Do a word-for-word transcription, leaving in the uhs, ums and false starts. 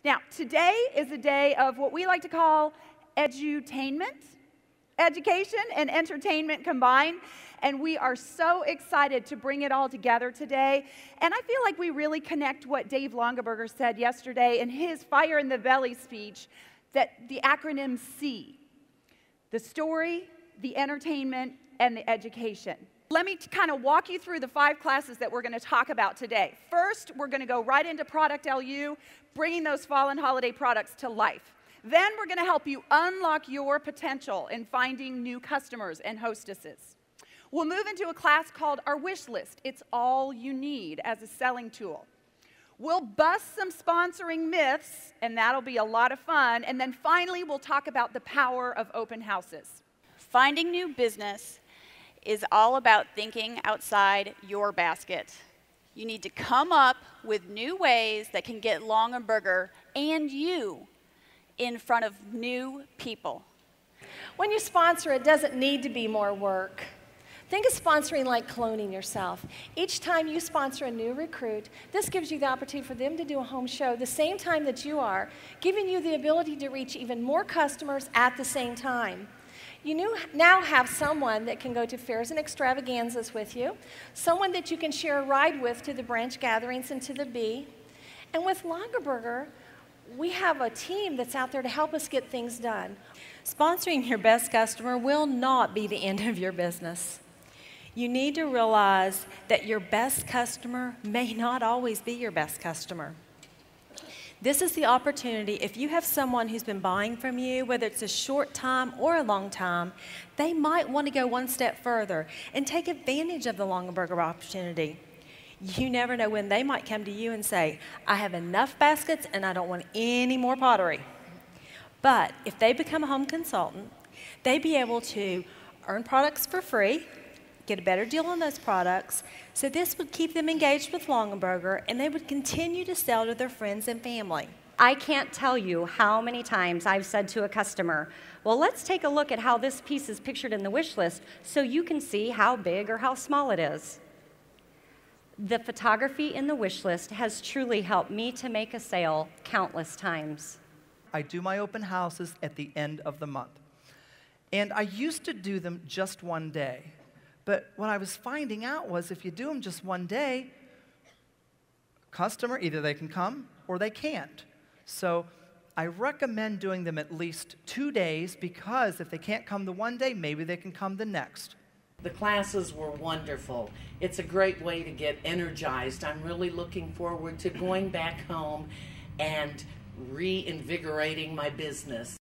Now, today is a day of what we like to call edutainment, education and entertainment combined, and we are so excited to bring it all together today. And I feel like we really connect what Dave Longaberger said yesterday in his Fire in the Belly speech, that the acronym C, the story, the entertainment, and the education. Let me kind of walk you through the five classes that we're going to talk about today. First, we're going to go right into Product L U, bringing those fall and holiday products to life. Then we're going to help you unlock your potential in finding new customers and hostesses. We'll move into a class called Our Wish List. It's all you need as a selling tool. We'll bust some sponsoring myths, and that'll be a lot of fun. And then finally, we'll talk about the power of open houses. Finding new business is all about thinking outside your basket. You need to come up with new ways that can get Longaberger and you in front of new people. When you sponsor, it doesn't need to be more work. Think of sponsoring like cloning yourself. Each time you sponsor a new recruit, this gives you the opportunity for them to do a home show the same time that you are, giving you the ability to reach even more customers at the same time. You now have someone that can go to fairs and extravaganzas with you, someone that you can share a ride with to the branch gatherings and to the bee. And with Longaberger, we have a team that's out there to help us get things done. Sponsoring your best customer will not be the end of your business. You need to realize that your best customer may not always be your best customer. This is the opportunity. If you have someone who's been buying from you, whether it's a short time or a long time, they might want to go one step further and take advantage of the Longaberger opportunity. You never know when they might come to you and say, I have enough baskets and I don't want any more pottery. But if they become a home consultant, they'd be able to earn products for free, get a better deal on those products, so this would keep them engaged with Longaberger, and they would continue to sell to their friends and family. I can't tell you how many times I've said to a customer, well, let's take a look at how this piece is pictured in the wish list so you can see how big or how small it is. The photography in the wish list has truly helped me to make a sale countless times. I do my open houses at the end of the month. And I used to do them just one day. But what I was finding out was if you do them just one day, customer, either they can come or they can't. So I recommend doing them at least two days because if they can't come the one day, maybe they can come the next. The classes were wonderful. It's a great way to get energized. I'm really looking forward to going back home and reinvigorating my business.